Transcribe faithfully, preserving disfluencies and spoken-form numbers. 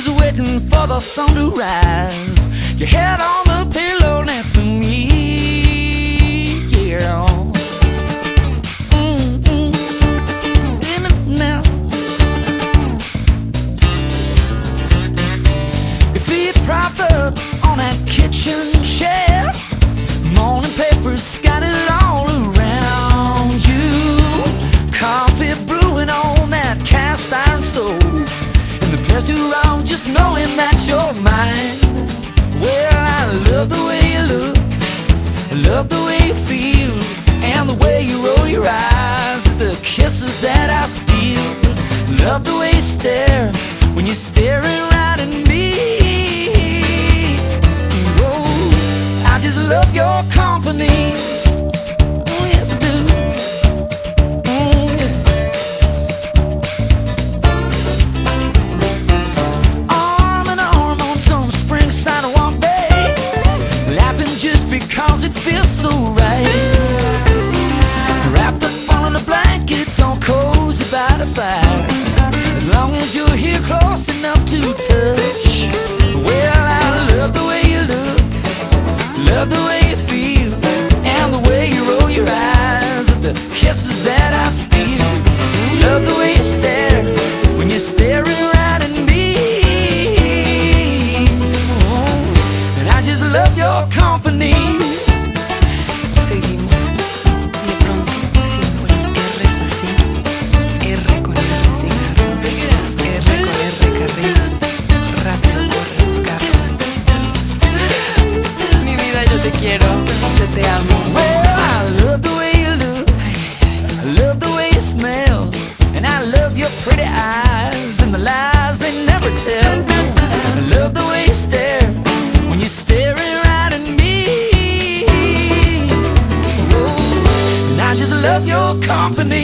was waiting for the sun to rise. Your head on the pillow next to me, yeah. Mm-mm. In and now, your feet propped up on that kitchen chair, morning papers scattered all around you, coffee brewing on that cast iron stove, and the pleasure of just knowing that you're mine. Well, I love the way you look, I love the way you feel, and the way you roll your eyes at the kisses that I steal. Love the way you stare when you're staring right at me. Whoa, I just love your company. Oh, yes, I do. Mm, yeah. Arm in arm on some spring sidewalk day, laughing just because it feels so right. Wrapped up all in the blankets, all cozy by the fire, as long as you're here close enough to touch. Well, I love the way you look, love the way you feel, and the way you roll your eyes at the kisses that I steal. Love the way you stare when you're staring right at me. And I just love your company. Seguimos. De pronto, símbolos R's así. R con R cigarro. R con R carril. Rápido corre los carros. Mi vida, yo te quiero. Yo te amo. Well, I love the way you look, I love the way you smell, and I love your pretty eyes and the lies they never tell. I love the way you stare when you're staring right at me. Oh, and I just love your company.